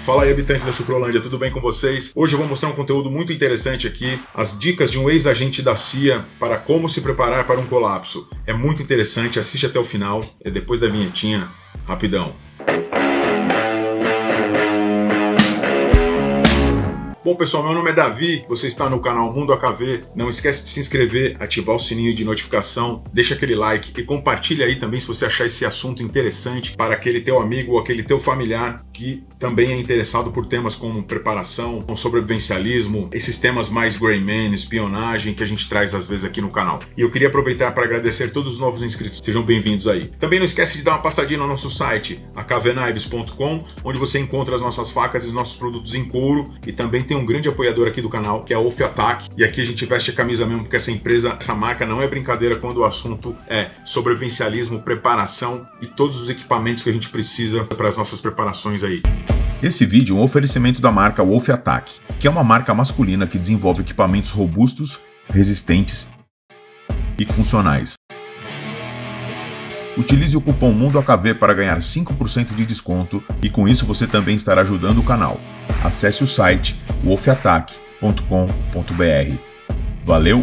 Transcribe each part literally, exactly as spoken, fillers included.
Fala aí, habitantes da Chucrolândia, tudo bem com vocês? Hoje eu vou mostrar um conteúdo muito interessante aqui, as dicas de um ex-agente da C I A para como se preparar para um colapso. É muito interessante, assiste até o final, é depois da vinhetinha, rapidão. Bom pessoal, meu nome é Davi, você está no canal Mundo A K V, não esquece de se inscrever, ativar o sininho de notificação, deixa aquele like e compartilha aí também se você achar esse assunto interessante para aquele teu amigo ou aquele teu familiar que também é interessado por temas como preparação, como sobrevivencialismo, esses temas mais Gray Man, espionagem que a gente traz às vezes aqui no canal. E eu queria aproveitar para agradecer todos os novos inscritos, sejam bem-vindos aí. Também não esquece de dar uma passadinha no nosso site, a k v knives ponto com, onde você encontra as nossas facas e os nossos produtos em couro e também tem um grande apoiador aqui do canal, que é a Wolf Attack, e aqui a gente veste a camisa mesmo, porque essa empresa, essa marca não é brincadeira quando o assunto é sobrevivencialismo, preparação e todos os equipamentos que a gente precisa para as nossas preparações aí. Esse vídeo é um oferecimento da marca Wolf Attack, que é uma marca masculina que desenvolve equipamentos robustos, resistentes e funcionais. Utilize o cupom Mundo A K V para ganhar cinco por cento de desconto e com isso você também estará ajudando o canal. Acesse o site wolf attack ponto com ponto b r. Valeu!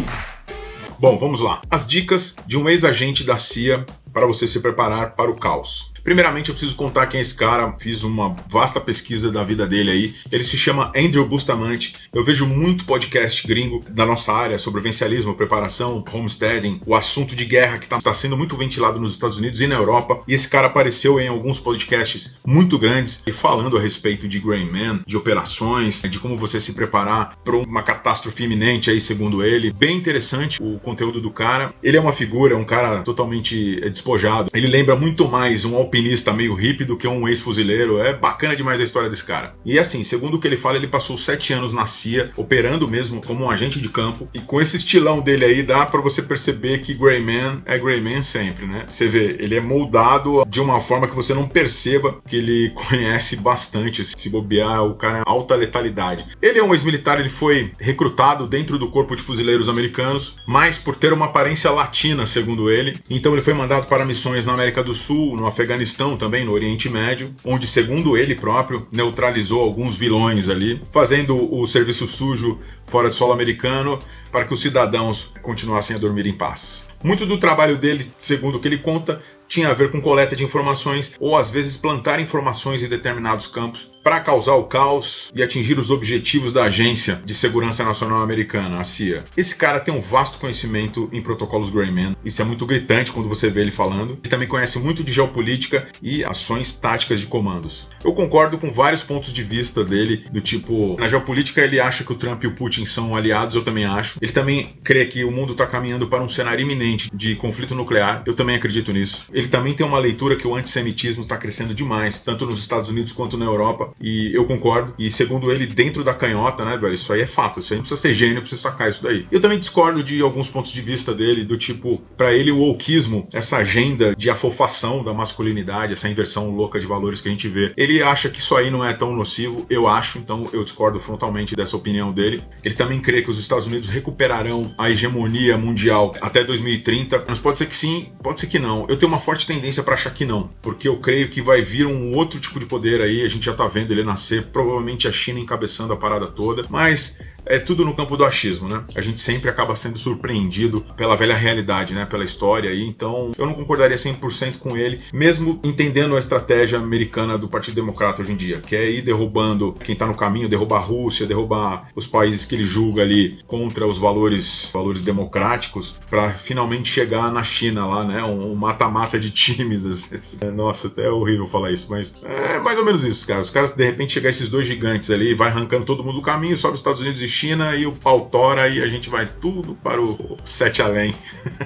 Bom, vamos lá. As dicas de um ex-agente da C I A para você se preparar para o caos. Primeiramente, eu preciso contar quem é esse cara. Fiz uma vasta pesquisa da vida dele aí. Ele se chama Andrew Bustamante. Eu vejo muito podcast gringo da nossa área, sobrevivencialismo, preparação, homesteading, o assunto de guerra que está tá sendo muito ventilado nos Estados Unidos e na Europa. E esse cara apareceu em alguns podcasts muito grandes e falando a respeito de Gray Man, de operações, de como você se preparar para uma catástrofe iminente aí, segundo ele. Bem interessante o conteúdo do cara. Ele é uma figura, é um cara totalmente despojado. Ele lembra muito mais um alpinista meio hippie do que um ex-fuzileiro. É bacana demais a história desse cara. E assim, segundo o que ele fala, ele passou sete anos na C I A, operando mesmo como um agente de campo. E com esse estilão dele aí, dá pra você perceber que Gray Man é Gray Man sempre, né? Você vê, ele é moldado de uma forma que você não perceba que ele conhece bastante. Se bobear, o cara é alta letalidade. Ele é um ex-militar, ele foi recrutado dentro do corpo de fuzileiros americanos, mas por ter uma aparência latina, segundo ele. Então ele foi mandado para missões na América do Sul, no Afeganistão também, no Oriente Médio, onde, segundo ele próprio, neutralizou alguns vilões ali, fazendo o serviço sujo fora de solo americano para que os cidadãos continuassem a dormir em paz. Muito do trabalho dele, segundo o que ele conta, tinha a ver com coleta de informações ou às vezes plantar informações em determinados campos para causar o caos e atingir os objetivos da Agência de Segurança Nacional Americana, a C I A. Esse cara tem um vasto conhecimento em protocolos Gray Man, isso é muito gritante quando você vê ele falando. Ele também conhece muito de geopolítica e ações táticas de comandos. Eu concordo com vários pontos de vista dele, do tipo, na geopolítica ele acha que o Trump e o Putin são aliados, eu também acho. Ele também crê que o mundo está caminhando para um cenário iminente de conflito nuclear, eu também acredito nisso. Ele também tem uma leitura que o antissemitismo está crescendo demais, tanto nos Estados Unidos quanto na Europa, e eu concordo. E segundo ele, dentro da canhota, né, velho, isso aí é fato, isso aí não precisa ser gênio pra você sacar isso daí. Eu também discordo de alguns pontos de vista dele, do tipo, pra ele o wokeismo, essa agenda de afofação da masculinidade, essa inversão louca de valores que a gente vê, ele acha que isso aí não é tão nocivo, eu acho, então eu discordo frontalmente dessa opinião dele. Ele também crê que os Estados Unidos recuperarão a hegemonia mundial até dois mil e trinta, mas pode ser que sim, pode ser que não. Eu tenho uma forte tendência para achar que não, porque eu creio que vai vir um outro tipo de poder aí, a gente já tá vendo ele nascer, provavelmente a China encabeçando a parada toda, mas é tudo no campo do achismo, né? A gente sempre acaba sendo surpreendido pela velha realidade, né? Pela história aí, então eu não concordaria cem por cento com ele, mesmo entendendo a estratégia americana do Partido Democrata hoje em dia, que é ir derrubando quem tá no caminho, derrubar a Rússia, derrubar os países que ele julga ali contra os valores, valores democráticos, para finalmente chegar na China lá, né? Um mata-mata de times. Assim. Nossa, até é horrível falar isso, mas é mais ou menos isso, cara. Os caras, de repente, chegar esses dois gigantes ali, vai arrancando todo mundo do caminho, sobe os Estados Unidos e China e o pau tora e a gente vai tudo para o sete além.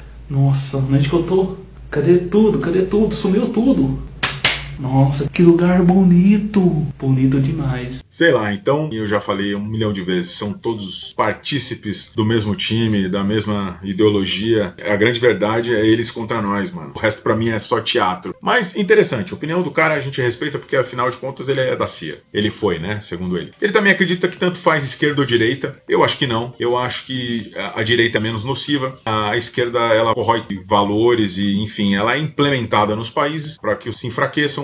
Nossa, onde que eu tô? Cadê tudo? Cadê tudo? Sumiu tudo. Nossa, que lugar bonito. Bonito demais. Sei lá, então, eu já falei um milhão de vezes, são todos partícipes do mesmo time, da mesma ideologia. A grande verdade é eles contra nós, mano. O resto pra mim é só teatro. Mas interessante, a opinião do cara a gente respeita porque afinal de contas ele é da C I A. Ele foi, né, segundo ele. Ele também acredita que tanto faz esquerda ou direita. Eu acho que não. Eu acho que a direita é menos nociva. A esquerda, ela corrói valores e, enfim, ela é implementada nos países para que se enfraqueçam.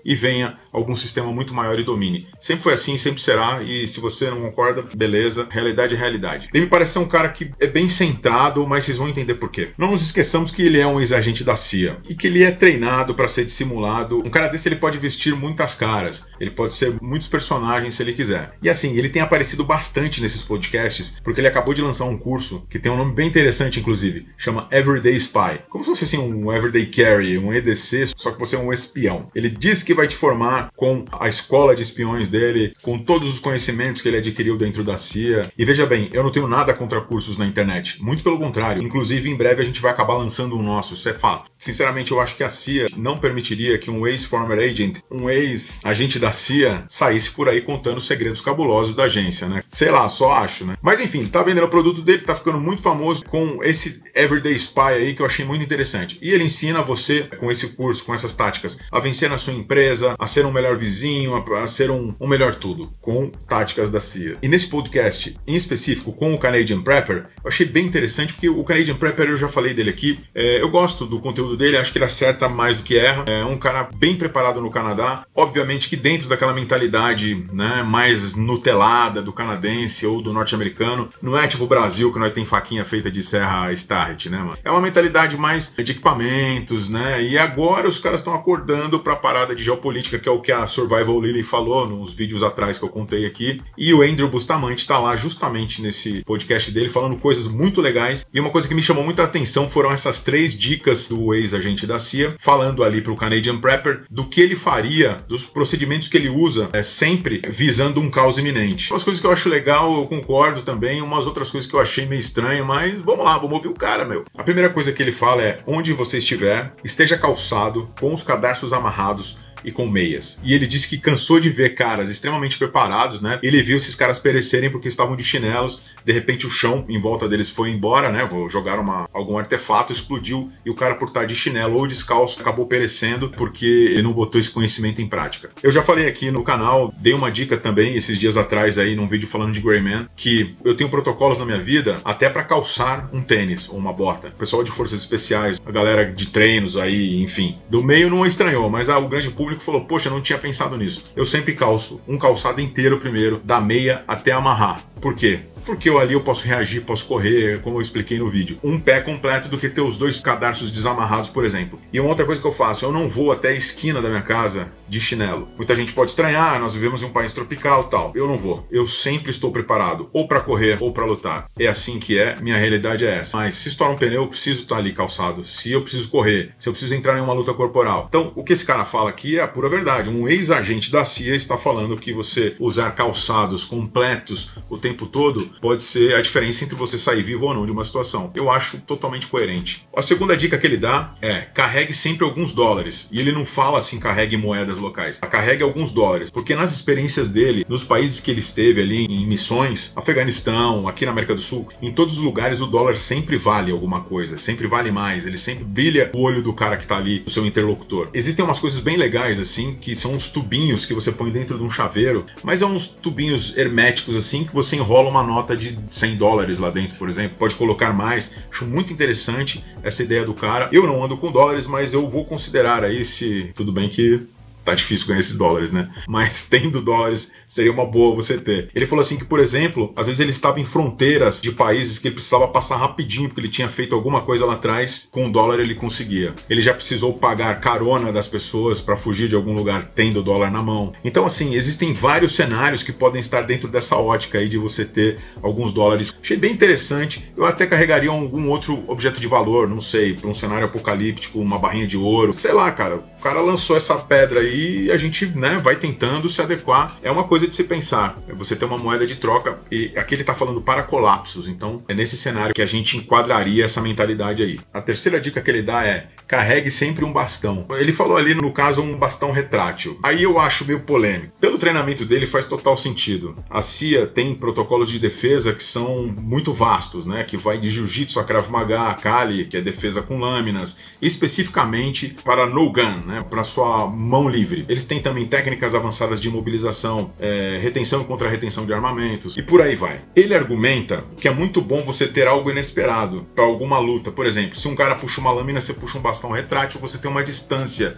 e venha algum sistema muito maior e domine. Sempre foi assim, sempre será, e se você não concorda, beleza, realidade é realidade. Ele me parece ser um cara que é bem centrado, mas vocês vão entender por quê. Não nos esqueçamos que ele é um ex-agente da C I A e que ele é treinado para ser dissimulado. Um cara desse ele pode vestir muitas caras, ele pode ser muitos personagens se ele quiser. E assim, ele tem aparecido bastante nesses podcasts, porque ele acabou de lançar um curso que tem um nome bem interessante, inclusive, chama Everyday Spy. Como se fosse assim um Everyday Carry, um E D C, só que você é um espião. Ele diz que vai te formar com a escola de espiões dele, com todos os conhecimentos que ele adquiriu dentro da C I A. E veja bem, eu não tenho nada contra cursos na internet, muito pelo contrário. Inclusive, em breve a gente vai acabar lançando um nosso, isso é fato. Sinceramente, eu acho que a C I A não permitiria que um ex-former agent, um ex-agente da C I A, saísse por aí contando segredos cabulosos da agência, né? Sei lá, só acho, né? Mas enfim, ele tá vendendo o produto dele, tá ficando muito famoso com esse Everyday Spy aí, que eu achei muito interessante. E ele ensina você, com esse curso, com essas táticas, a vencer na sua empresa, a ser um melhor vizinho, a, a ser um, um melhor tudo, com táticas da C I A. E nesse podcast, em específico, com o Canadian Prepper, eu achei bem interessante, porque o Canadian Prepper, eu já falei dele aqui, é, eu gosto do conteúdo dele, acho que ele acerta mais do que erra, é um cara bem preparado no Canadá, obviamente que dentro daquela mentalidade, né, mais nutelada do canadense ou do norte-americano, não é tipo o Brasil, que nós tem faquinha feita de serra Starrett, né, mano? É uma mentalidade mais de equipamentos, né, e agora os caras estão acordando pra parada de geopolítica, que é o que a Survival Lily falou nos vídeos atrás que eu contei aqui, e o Andrew Bustamante tá lá justamente nesse podcast dele, falando coisas muito legais, e uma coisa que me chamou muita atenção foram essas três dicas do ex-agente da C I A, falando ali pro Canadian Prepper do que ele faria, dos procedimentos que ele usa, é, sempre visando um caos iminente. Umas coisas que eu acho legal, eu concordo também, umas outras coisas que eu achei meio estranho, mas vamos lá, vamos ouvir o cara, meu. A primeira coisa que ele fala é: onde você estiver, esteja calçado, com os cadarços amarrados e com meias. E ele disse que cansou de ver caras extremamente preparados, né? Ele viu esses caras perecerem porque estavam de chinelos, de repente o chão em volta deles foi embora, né? Jogaram uma, algum artefato, explodiu, e o cara, por estar de chinelo ou descalço, acabou perecendo porque ele não botou esse conhecimento em prática. Eu já falei aqui no canal, dei uma dica também esses dias atrás aí, num vídeo falando de Greyman, que eu tenho protocolos na minha vida até para calçar um tênis ou uma bota. O pessoal de forças especiais, a galera de treinos aí, enfim. Do meio não estranhou, mas ah, o grande público falou: poxa, eu não tinha pensado nisso. Eu sempre calço um calçado inteiro primeiro, da meia até amarrar. Por quê? Porque eu ali eu posso reagir, posso correr, como eu expliquei no vídeo. Um pé completo do que ter os dois cadarços desamarrados, por exemplo. E uma outra coisa que eu faço, eu não vou até a esquina da minha casa de chinelo. Muita gente pode estranhar, nós vivemos em um país tropical e tal. Eu não vou. Eu sempre estou preparado, ou para correr, ou para lutar. É assim que é, minha realidade é essa. Mas se estourar um pneu, eu preciso estar ali calçado. Se eu preciso correr, se eu preciso entrar em uma luta corporal. Então, o que esse cara fala aqui é a pura verdade. Um ex-agente da C I A está falando que você usar calçados completos o tempo todo pode ser a diferença entre você sair vivo ou não de uma situação. Eu acho totalmente coerente. A segunda dica que ele dá é: carregue sempre alguns dólares. E ele não fala assim, carregue moedas locais. Carregue alguns dólares. Porque nas experiências dele, nos países que ele esteve ali em missões, Afeganistão, aqui na América do Sul, em todos os lugares o dólar sempre vale alguma coisa, sempre vale mais. Ele sempre brilha o olho do cara que tá ali, o seu interlocutor. Existem umas coisas bem legais assim, que são uns tubinhos que você põe dentro de um chaveiro, mas é uns tubinhos herméticos assim, que você enrola uma nota de cem dólares lá dentro, por exemplo. Pode colocar mais. Acho muito interessante essa ideia do cara. Eu não ando com dólares, mas eu vou considerar aí se... Tudo bem que tá difícil ganhar esses dólares, né? Mas tendo dólares, seria uma boa você ter. Ele falou assim que, por exemplo, às vezes ele estava em fronteiras de países que ele precisava passar rapidinho, porque ele tinha feito alguma coisa lá atrás, com o dólar ele conseguia. Ele já precisou pagar carona das pessoas para fugir de algum lugar tendo dólar na mão. Então, assim, existem vários cenários que podem estar dentro dessa ótica aí de você ter alguns dólares. Achei bem interessante. Eu até carregaria algum outro objeto de valor, não sei, para um cenário apocalíptico, uma barrinha de ouro. Sei lá, cara. O cara lançou essa pedra aí e a gente, né, vai tentando se adequar. É uma coisa de se pensar. É você ter uma moeda de troca, e aqui ele está falando para colapsos. Então, é nesse cenário que a gente enquadraria essa mentalidade aí. A terceira dica que ele dá é: carregue sempre um bastão. Ele falou ali, no caso, um bastão retrátil. Aí eu acho meio polêmico. Pelo treinamento dele faz total sentido. A C I A tem protocolos de defesa que são muito vastos, né? Que vai de jiu-jitsu a Krav Maga, Kali, que é defesa com lâminas, especificamente para no gun, né? Para sua mão livre. Eles têm também técnicas avançadas de imobilização, é, retenção contra retenção de armamentos, e por aí vai. Ele argumenta que é muito bom você ter algo inesperado para alguma luta. Por exemplo, se um cara puxa uma lâmina, você puxa um bastão retrátil, você tem uma distância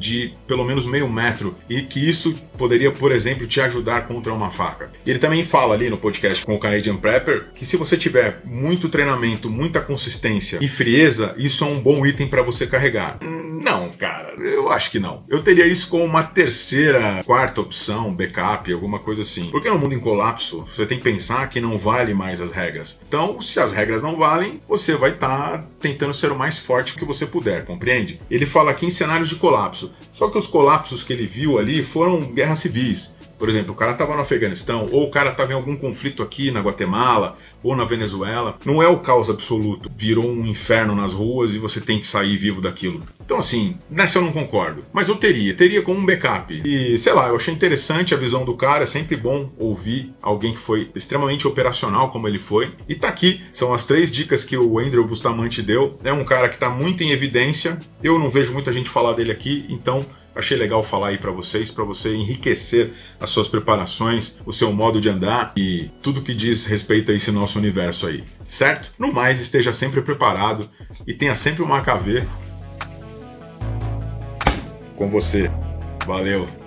de pelo menos meio metro e que isso poderia, por exemplo, te ajudar contra uma faca. Ele também fala ali no podcast com o Canadian Prepper que se você tiver muito treinamento, muita consistência e frieza, isso é um bom item para você carregar. Não, cara, eu acho que não. Eu teria isso como uma terceira, quarta opção, backup, alguma coisa assim. Porque no mundo em colapso, você tem que pensar que não vale mais as regras. Então, se as regras não valem, você vai estar tá tentando ser o mais forte que você puder, compreende? Ele fala aqui em cenários de colapso. Só que os colapsos que ele viu ali foram guerras civis. Por exemplo, o cara estava no Afeganistão, ou o cara estava em algum conflito aqui na Guatemala, ou na Venezuela. Não é o caos absoluto. Virou um inferno nas ruas e você tem que sair vivo daquilo. Então, assim, nessa eu não concordo. Mas eu teria, teria como um backup. E, sei lá, eu achei interessante a visão do cara. É sempre bom ouvir alguém que foi extremamente operacional como ele foi. E tá aqui, são as três dicas que o Andrew Bustamante deu. É um cara que tá muito em evidência. Eu não vejo muita gente falar dele aqui, então achei legal falar aí para vocês, para você enriquecer as suas preparações, o seu modo de andar e tudo que diz respeito a esse nosso universo aí, certo? No mais, esteja sempre preparado e tenha sempre uma A K V com você. Valeu!